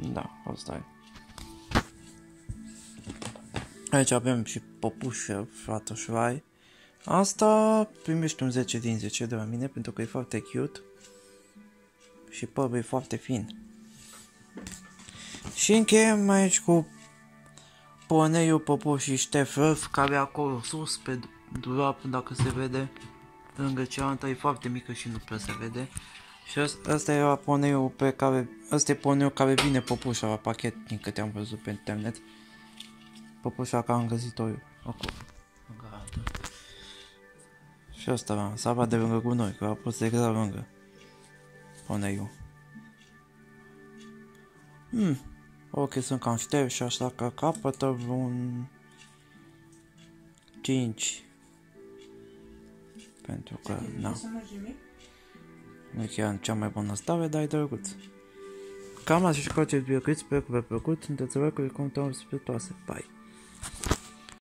Da, asta e. Aici avem și popușă, fată șurai. Asta primește un 10 din 10 de la mine pentru că e foarte cute. Și părul e foarte fin. Și încheiem aici cu poneiul Popo și Ștefăr, care e acolo sus pe dulap, dacă se vede. Lângă cealaltă e foarte mică și nu prea se vede. Și ăsta era poneiul pe care... Ăsta e poneiul care vine Popușa la pachet, din câte am văzut pe internet. Popușa ca am găsit-o eu. Acolo. Și ăsta la saba de lângă gunoi, că a pus exact lângă poneiul. Ok, sunt cam șterși, așa că capătă un 5. Pentru că, na. Nu e chiar cea mai bună stare, dar e drăguț. Cam așa și cu acest videoclip, sper că v-a plăcut, sunteți oricum, comentăm spiritoase. Bye!